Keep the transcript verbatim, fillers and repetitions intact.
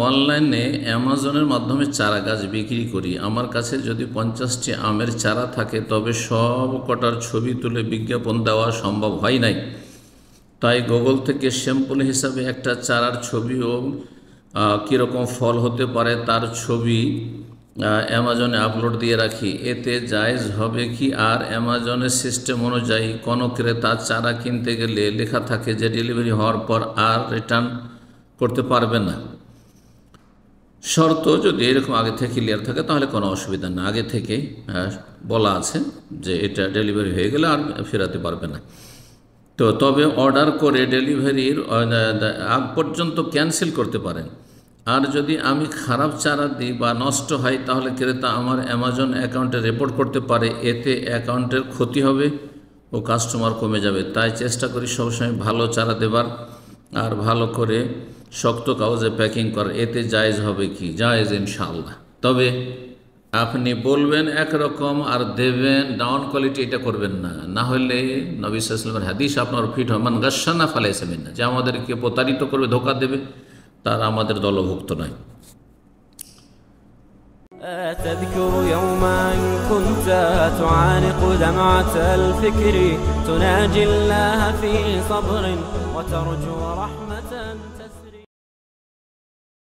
অনলাইনে অ্যামাজনের মাধ্যমে চারা গাছ বিক্রি করি। আমার কাছে যদি পঞ্চাশটি আমের চারা থাকে তবে সব কটার ছবি তুলে বিজ্ঞাপন দেওয়া সম্ভব হয় নাই। তাই গুগল থেকে স্যাম্পল হিসাবে একটা চারার ছবি ও কীরকম ফল হতে পারে তার ছবি অ্যামাজনে আপলোড দিয়ে রাখি। এতে জায়েজ হবে কি? আর অ্যামাজনের সিস্টেম অনুযায়ী কোনো ক্রেতা চারা কিনতে গেলে লেখা থাকে যে ডেলিভারি হওয়ার পর আর রিটার্ন করতে পারবে না। শর্ত যদি এরকম আগে থেকে ক্লিয়ার থাকে তাহলে কোনো অসুবিধা না। আগে থেকে বলা আছে যে এটা ডেলিভারি হয়ে গেলে আর ফেরাতে পারবে না। তো তবে অর্ডার করে ডেলিভারির আগ পর্যন্ত ক্যান্সেল করতে পারেন। আর যদি আমি খারাপ চারা দিই বা নষ্ট হয় তাহলে ক্রেতা আমার অ্যামাজন অ্যাকাউন্টে রিপোর্ট করতে পারে। এতে অ্যাকাউন্টের ক্ষতি হবে ও কাস্টমার কমে যাবে। তাই চেষ্টা করি সবসময় ভালো চারা দেবার আর ভালো করে শক্ত কাগজে প্যাকিং করার। এতে জায়েজ হবে কি? জায়েজ ইনশাআল্লাহ। তবে আপনি বলবেন একরকম আর দেবেন ডাউন কোয়ালিটি, এটা করবেন না। না হলে নবী সাল্লাল্লাহু আলাইহি ওয়াসাল্লামের হাদিস আপনার ফিট হয়, মান গাশশানা ফালাইসা মিন্না, যে আমাদেরকে প্রতারিত করবে, ধোঁকা দেবে, তার আমাদের দলভুক্ত নয়। تذكر يوما كنت تعانق دمعة الفكر تناجي الله في صبر وترجو رحمة